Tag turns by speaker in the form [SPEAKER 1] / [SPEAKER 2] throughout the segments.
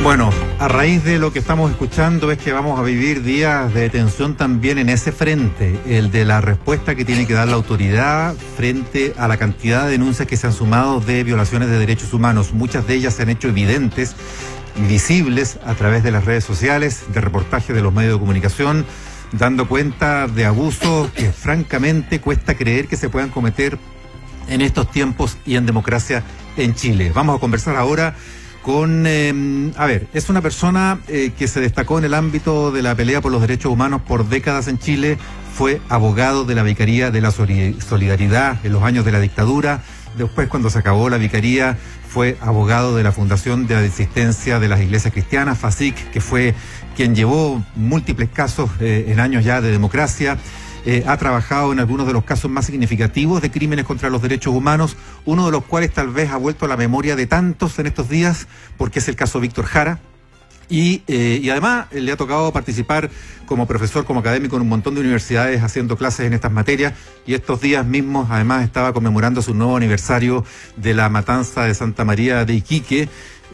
[SPEAKER 1] Bueno, a raíz de lo que estamos escuchando es que vamos a vivir días de tensión también en ese frente, el de la respuesta que tiene que dar la autoridad frente a la cantidad de denuncias que se han sumado de violaciones de derechos humanos. Muchas de ellas se han hecho evidentes y visibles a través de las redes sociales, de reportajes de los medios de comunicación, dando cuenta de abusos que francamente cuesta creer que se puedan cometer en estos tiempos y en democracia en Chile. Vamos a conversar ahora con, es una persona que se destacó en el ámbito de la pelea por los derechos humanos por décadas en Chile, fue abogado de la Vicaría de la Solidaridad en los años de la dictadura, después cuando se acabó la Vicaría fue abogado de la Fundación de Asistencia de las Iglesias Cristianas, FASIC, que fue quien llevó múltiples casos en años ya de democracia. Ha trabajado en algunos de los casos más significativos de crímenes contra los derechos humanos, uno de los cuales tal vez ha vuelto a la memoria de tantos en estos días, porque es el caso Víctor Jara. Y además le ha tocado participar como profesor, como académico en un montón de universidades haciendo clases en estas materias, y estos días mismos además estaba conmemorando su nuevo aniversario de la matanza de Santa María de Iquique,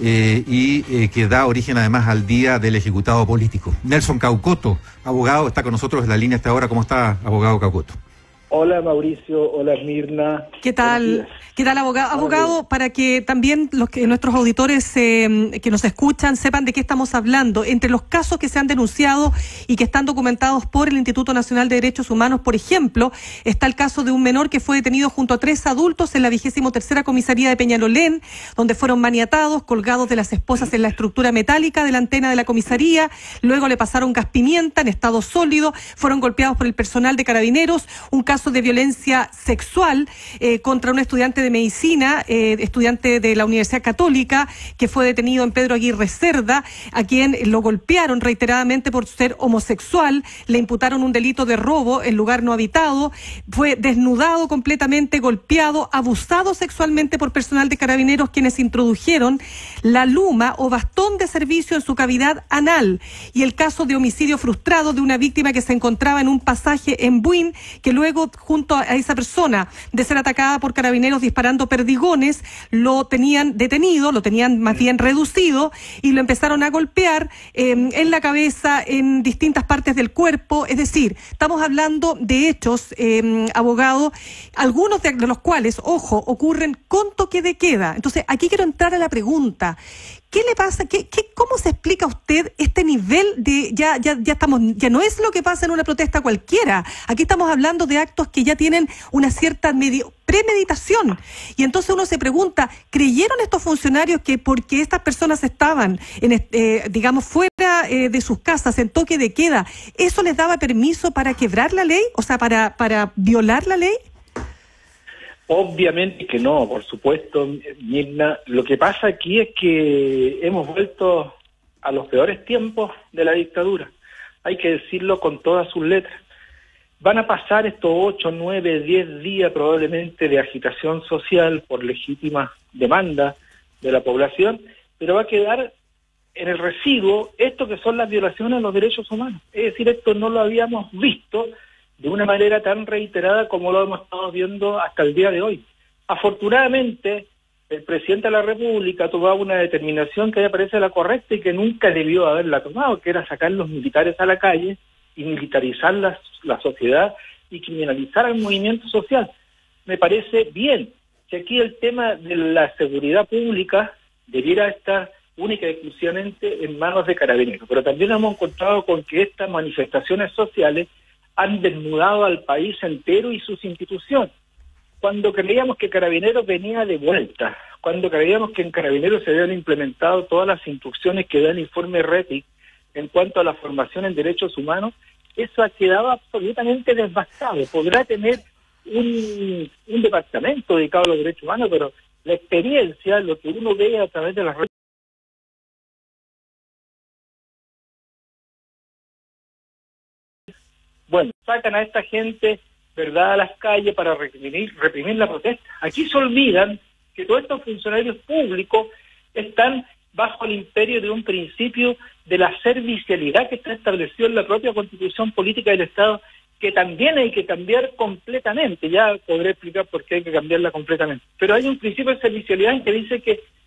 [SPEAKER 1] que da origen además al Día del Ejecutado Político. Nelson Caucoto, abogado, está con nosotros en la línea hasta ahora. ¿Cómo está, abogado Caucoto?
[SPEAKER 2] Hola Mauricio, hola Mirna.
[SPEAKER 3] ¿Qué tal? ¿Qué tal, abogado? Abogado, para que también nuestros auditores que nos escuchan sepan de qué estamos hablando. Entre los casos que se han denunciado y que están documentados por el Instituto Nacional de Derechos Humanos, por ejemplo, está el caso de un menor que fue detenido junto a 3 adultos en la 23ª comisaría de Peñalolén, donde fueron maniatados, colgados de las esposas en la estructura metálica de la antena de la comisaría, luego le pasaron gas pimienta en estado sólido, fueron golpeados por el personal de Carabineros, un caso de violencia sexual contra un estudiante de medicina, estudiante de la Universidad Católica, que fue detenido en Pedro Aguirre Cerda, a quien lo golpearon reiteradamente por ser homosexual, le imputaron un delito de robo en lugar no habitado, fue desnudado completamente, golpeado, abusado sexualmente por personal de Carabineros, quienes introdujeron la luma o bastón de servicio en su cavidad anal, y el caso de homicidio frustrado de una víctima que se encontraba en un pasaje en Buin, que luego junto a esa persona de ser atacada por Carabineros disparando perdigones, lo tenían detenido, lo tenían más bien reducido y lo empezaron a golpear en la cabeza, en distintas partes del cuerpo. Es decir, estamos hablando de hechos, abogado, algunos de los cuales, ojo, ocurren con toque de queda. Entonces, aquí quiero entrar a la pregunta. ¿Qué le pasa? ¿Cómo se explica a usted este nivel de ya no es lo que pasa en una protesta cualquiera? Aquí estamos hablando de actos que ya tienen una cierta premeditación. Y entonces uno se pregunta, ¿creyeron estos funcionarios que porque estas personas estaban fuera de sus casas en toque de queda, eso les daba permiso para quebrar la ley? O sea, para violar la ley.
[SPEAKER 2] Obviamente que no, por supuesto, Mirna. Lo que pasa aquí es que hemos vuelto a los peores tiempos de la dictadura. Hay que decirlo con todas sus letras. Van a pasar estos 8, 9, 10 días probablemente de agitación social por legítima demanda de la población, pero va a quedar en el residuo esto que son las violaciones a los derechos humanos. Es decir, esto no lo habíamos visto de una manera tan reiterada como lo hemos estado viendo hasta el día de hoy. Afortunadamente, el presidente de la República ha tomado una determinación que me parece la correcta y que nunca debió haberla tomado, que era sacar los militares a la calle y militarizar la sociedad y criminalizar al movimiento social. Me parece bien que aquí el tema de la seguridad pública debiera estar única y exclusivamente en manos de Carabineros, pero también hemos encontrado con que estas manifestaciones sociales han desnudado al país entero y sus instituciones. Cuando creíamos que Carabineros venía de vuelta, cuando creíamos que en Carabineros se habían implementado todas las instrucciones que da el informe RETIC en cuanto a la formación en derechos humanos, eso ha quedado absolutamente devastado. Podrá tener un departamento dedicado a los derechos humanos, pero la experiencia, lo que uno ve a través de las redes, bueno, sacan a esta gente, ¿verdad?, a las calles para reprimir la protesta. Aquí se olvidan que todos estos funcionarios públicos están bajo el imperio de un principio de la servicialidad que está establecido en la propia Constitución Política del Estado, que también hay que cambiar completamente. Ya podré explicar por qué hay que cambiarla completamente. Pero hay un principio de servicialidad en que dice que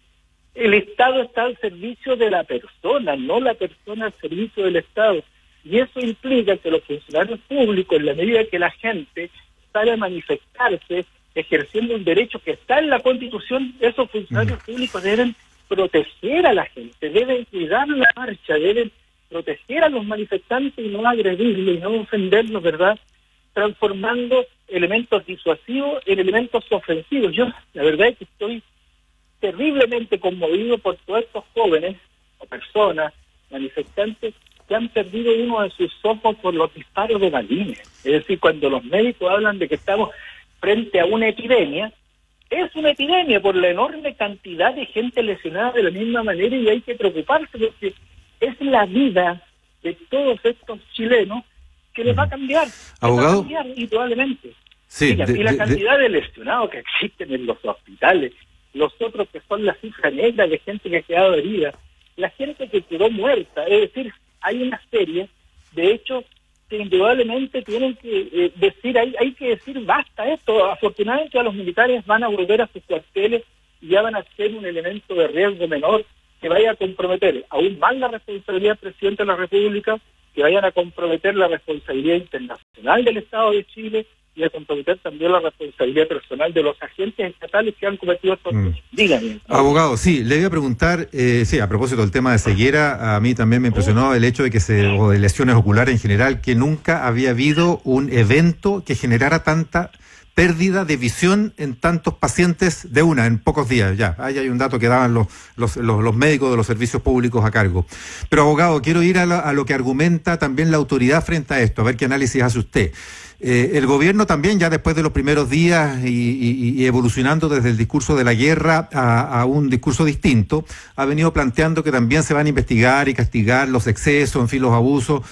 [SPEAKER 2] El Estado está al servicio de la persona, no la persona al servicio del Estado. Y eso implica que los funcionarios públicos, en la medida que la gente sale a manifestarse, ejerciendo un derecho que está en la Constitución, esos funcionarios públicos deben proteger a la gente, deben cuidar la marcha, deben proteger a los manifestantes y no agredirlos y no ofenderlos, ¿verdad? Transformando elementos disuasivos en elementos ofensivos. Yo, la verdad es que estoy terriblemente conmovido por todos estos jóvenes o personas, manifestantes, que han perdido uno de sus ojos por los disparos de balines. Es decir, cuando los médicos hablan de que estamos frente a una epidemia, es una epidemia por la enorme cantidad de gente lesionada de la misma manera, y hay que preocuparse porque es la vida de todos estos chilenos que les va a cambiar.
[SPEAKER 1] Abogado.
[SPEAKER 2] Va a cambiar, y probablemente.
[SPEAKER 1] Sí,
[SPEAKER 2] y la cantidad de lesionados que existen en los hospitales, los otros que son la cifra negra de gente que ha quedado herida, la gente que quedó muerta, es decir, hay una serie de hechos que indudablemente tienen que decir, hay que decir basta esto. Afortunadamente ya los militares van a volver a sus cuarteles y ya van a ser un elemento de riesgo menor que vaya a comprometer aún más la responsabilidad del presidente de la República, que vayan a comprometer la responsabilidad internacional del Estado de Chile y a comprometer también la responsabilidad personal de los agentes estatales que han cometido estos hechos. Díganme.
[SPEAKER 1] Abogado, sí, le voy a preguntar, sí, a propósito del tema de ceguera, a mí también me impresionó el hecho de que o de lesiones oculares en general, que nunca había habido un evento que generara tanta pérdida de visión en tantos pacientes en pocos días. Ya, ahí hay un dato que daban los médicos de los servicios públicos a cargo. Pero, abogado, quiero ir a lo que argumenta también la autoridad frente a esto, a ver qué análisis hace usted. El gobierno también, ya después de los primeros días y evolucionando desde el discurso de la guerra a un discurso distinto, ha venido planteando que también se van a investigar y castigar los excesos, en fin, los abusos,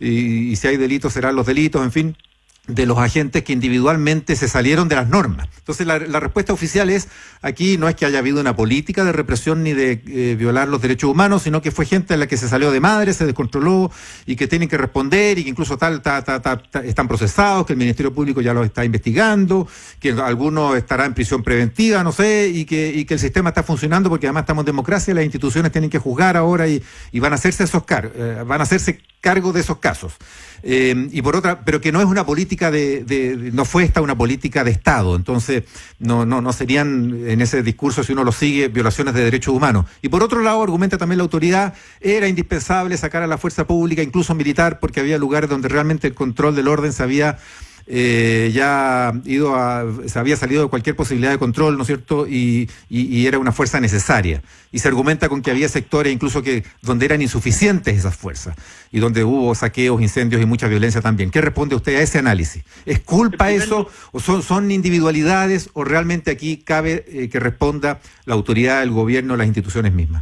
[SPEAKER 1] y si hay delitos serán los delitos, en fin, de los agentes que individualmente se salieron de las normas. Entonces la respuesta oficial es, aquí no es que haya habido una política de represión ni de violar los derechos humanos, sino que fue gente a la que se salió de madre, se descontroló y que tienen que responder y que incluso están procesados, que el Ministerio Público ya los está investigando, que algunos estarán en prisión preventiva, no sé, y que el sistema está funcionando porque además estamos en democracia, las instituciones tienen que juzgar ahora y van a hacerse van a hacerse cargo de esos casos. Y por otra, pero que no es una política no fue esta una política de Estado, entonces no serían en ese discurso, si uno lo sigue, violaciones de derechos humanos. Y por otro lado, argumenta también la autoridad, era indispensable sacar a la fuerza pública, incluso militar, porque había lugares donde realmente el control del orden se había se había salido de cualquier posibilidad de control, ¿no es cierto? Y era una fuerza necesaria. Y se argumenta con que había sectores incluso donde eran insuficientes esas fuerzas y donde hubo saqueos, incendios y mucha violencia también. ¿Qué responde usted a ese análisis? ¿Es culpa eso o son individualidades o realmente aquí cabe que responda la autoridad, el gobierno, las instituciones mismas?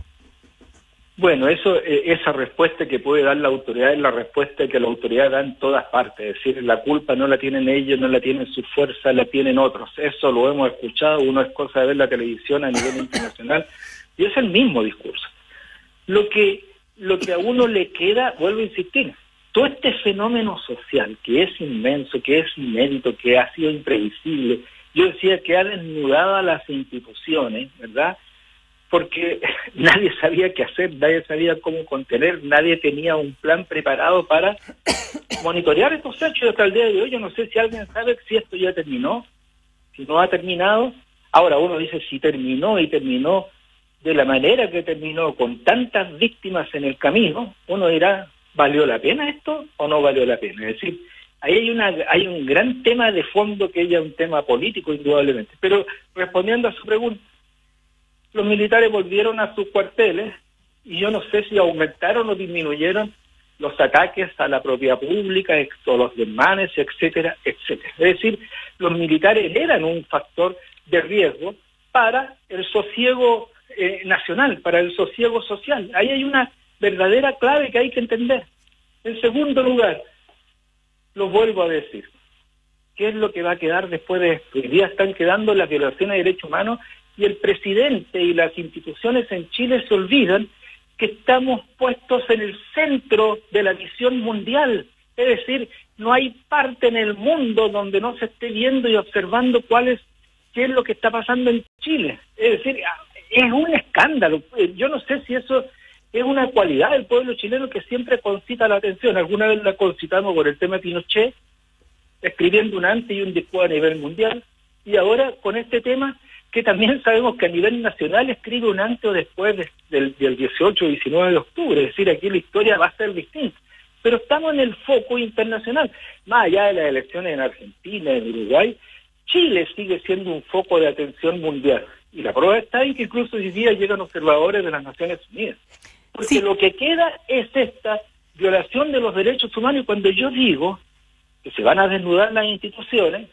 [SPEAKER 2] Bueno, esa respuesta que puede dar la autoridad es la respuesta que la autoridad da en todas partes. Es decir, la culpa no la tienen ellos, no la tienen su fuerza, la tienen otros. Eso lo hemos escuchado, uno es cosa de ver la televisión a nivel internacional, y es el mismo discurso. Lo que a uno le queda, vuelvo a insistir, todo este fenómeno social que es inmenso, que es inédito, que ha sido imprevisible, yo decía que ha desnudado a las instituciones, ¿verdad?, porque nadie sabía qué hacer, nadie sabía cómo contener, nadie tenía un plan preparado para monitorear estos hechos. Hasta el día de hoy yo no sé si alguien sabe si esto ya terminó, si no ha terminado. Ahora uno dice si terminó y terminó de la manera que terminó, con tantas víctimas en el camino, uno dirá, ¿valió la pena esto o no valió la pena? Es decir, ahí hay un gran tema de fondo que es un tema político indudablemente. Pero respondiendo a su pregunta, los militares volvieron a sus cuarteles y yo no sé si aumentaron o disminuyeron los ataques a la propiedad pública, o los desmanes, etcétera, etcétera. Es decir, los militares eran un factor de riesgo para el sosiego nacional, para el sosiego social. Ahí hay una verdadera clave que hay que entender. En segundo lugar, lo vuelvo a decir, ¿qué es lo que va a quedar después de esto? Hoy día están quedando las violaciones de derechos humanos y el presidente y las instituciones en Chile se olvidan que estamos puestos en el centro de la visión mundial. Es decir, no hay parte en el mundo donde no se esté viendo y observando qué es lo que está pasando en Chile. Es decir, es un escándalo. Yo no sé si eso es una cualidad del pueblo chileno que siempre concita la atención. Alguna vez la concitamos por el tema de Pinochet, escribiendo un antes y un después a nivel mundial, y ahora con este tema que también sabemos que a nivel nacional escribe un antes o después del 18 o 19 de octubre, es decir, aquí la historia va a ser distinta. Pero estamos en el foco internacional, más allá de las elecciones en Argentina, en Uruguay, Chile sigue siendo un foco de atención mundial. Y la prueba está ahí que incluso hoy día llegan observadores de las Naciones Unidas. Porque lo que queda es esta violación de los derechos humanos, y cuando yo digo que se van a desnudar las instituciones,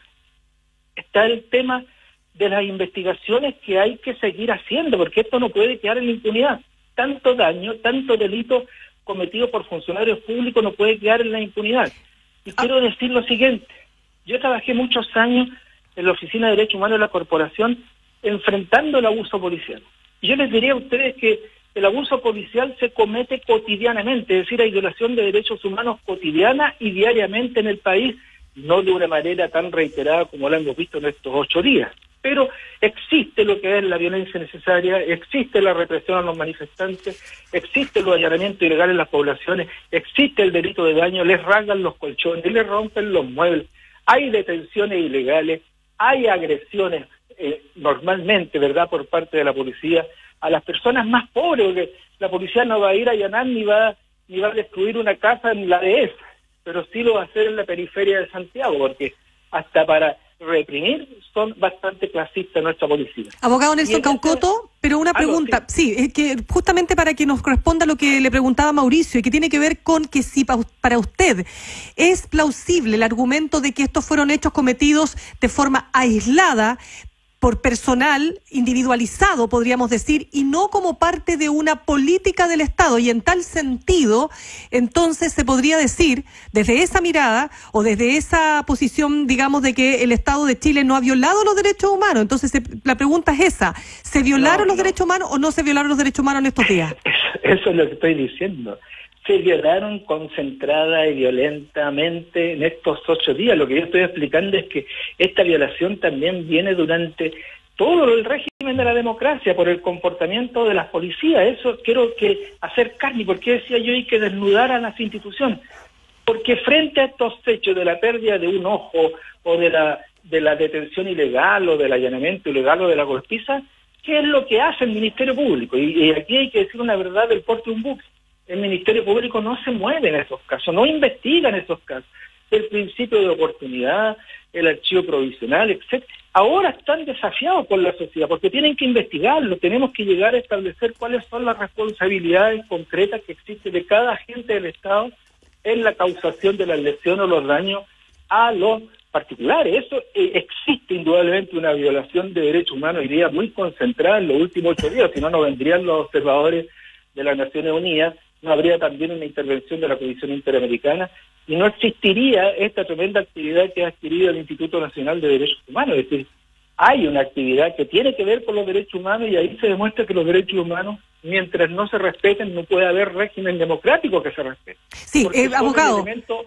[SPEAKER 2] está el tema de las investigaciones que hay que seguir haciendo, porque esto no puede quedar en la impunidad. Tanto daño, tanto delito cometido por funcionarios públicos no puede quedar en la impunidad. Y quiero decir lo siguiente, yo trabajé muchos años en la Oficina de Derechos Humanos de la Corporación enfrentando el abuso policial. Y yo les diría a ustedes que el abuso policial se comete cotidianamente, es decir, hay violación de derechos humanos cotidiana y diariamente en el país, no de una manera tan reiterada como la hemos visto en estos 8 días. Pero existe lo que es la violencia necesaria, existe la represión a los manifestantes, existe los allanamientos ilegales en las poblaciones, existe el delito de daño, les rasgan los colchones, les rompen los muebles, hay detenciones ilegales, hay agresiones normalmente, ¿verdad?, por parte de la policía a las personas más pobres, porque la policía no va a ir a allanar ni va a destruir una casa en la dehesa, pero sí lo va a hacer en la periferia de Santiago, porque hasta para reprimir son bastante clasistas nuestra policía.
[SPEAKER 3] Abogado Nelson Caucoto, pero una pregunta, sí, es que justamente para que nos corresponda lo que le preguntaba Mauricio, y que tiene que ver con que si para usted es plausible el argumento de que estos fueron hechos cometidos de forma aislada, por personal individualizado, podríamos decir, y no como parte de una política del Estado. Y en tal sentido, entonces se podría decir, desde esa mirada o desde esa posición, digamos, de que el Estado de Chile no ha violado los derechos humanos. Entonces la pregunta es esa, ¿se violaron los derechos humanos o no se violaron los derechos humanos en estos días?
[SPEAKER 2] Eso es lo que estoy diciendo. Se violaron concentrada y violentamente en estos 8 días. Lo que yo estoy explicando es que esta violación también viene durante todo el régimen de la democracia, por el comportamiento de las policías. Eso quiero que hacer carne. ¿Por qué decía yo hay que desnudar a las instituciones? Porque frente a estos hechos de la pérdida de un ojo o de la detención ilegal o del allanamiento ilegal o de la golpiza, ¿qué es lo que hace el Ministerio Público? Y aquí hay que decir una verdad del porte de un buque. El Ministerio Público no se mueve en esos casos, no investiga en esos casos. El principio de oportunidad, el archivo provisional, etc. Ahora están desafiados por la sociedad porque tienen que investigarlo. Tenemos que llegar a establecer cuáles son las responsabilidades concretas que existen de cada agente del Estado en la causación de las lesiones o los daños a los particulares. Eso existe indudablemente una violación de derechos humanos, diría, muy concentrada en los últimos 8 días, si no, no vendrían los observadores de las Naciones Unidas, no habría también una intervención de la Comisión Interamericana y no existiría esta tremenda actividad que ha adquirido el Instituto Nacional de Derechos Humanos. Es decir, hay una actividad que tiene que ver con los derechos humanos y ahí se demuestra que los derechos humanos, mientras no se respeten, no puede haber régimen democrático que se respete.
[SPEAKER 3] Sí, abogado.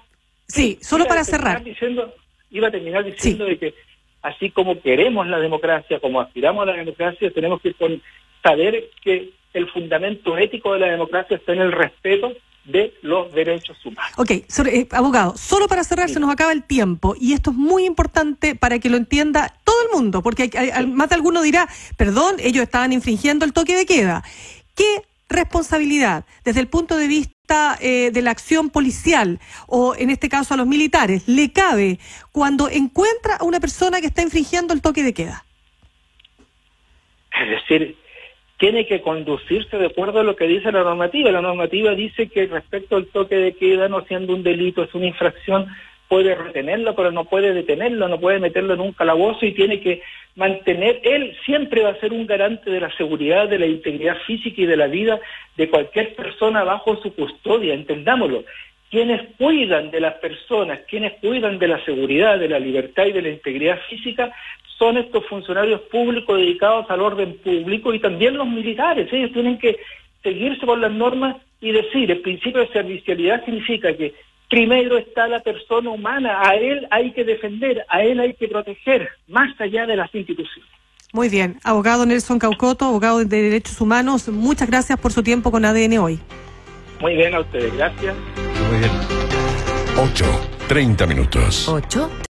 [SPEAKER 3] Sí, solo para cerrar.
[SPEAKER 2] Iba a terminar diciendo de que así como queremos la democracia, como aspiramos a la democracia, tenemos que saber que el fundamento ético de la democracia está en el respeto de los derechos humanos.
[SPEAKER 3] Ok, abogado, solo para cerrar, se nos acaba el tiempo, y esto es muy importante para que lo entienda todo el mundo, porque más de alguno dirá, perdón, ellos estaban infringiendo el toque de queda. ¿Qué responsabilidad, desde el punto de vista de la acción policial, o en este caso a los militares, le cabe cuando encuentra a una persona que está infringiendo el toque de queda?
[SPEAKER 2] Es decir, tiene que conducirse de acuerdo a lo que dice la normativa. La normativa dice que respecto al toque de queda, no siendo un delito, es una infracción, puede retenerlo, pero no puede detenerlo, no puede meterlo en un calabozo y tiene que mantener, él siempre va a ser un garante de la seguridad, de la integridad física y de la vida de cualquier persona bajo su custodia, entendámoslo. Quienes cuidan de las personas, quienes cuidan de la seguridad, de la libertad y de la integridad física, son estos funcionarios públicos dedicados al orden público y también los militares. Ellos tienen que seguirse por las normas y decir, el principio de servicialidad significa que primero está la persona humana, a él hay que defender, a él hay que proteger, más allá de las instituciones.
[SPEAKER 3] Muy bien. Abogado Nelson Caucoto, abogado de Derechos Humanos, muchas gracias por su tiempo con ADN Hoy.
[SPEAKER 2] Muy bien, a ustedes, gracias.
[SPEAKER 1] Muy bien.
[SPEAKER 4] 8:30.
[SPEAKER 5] 8.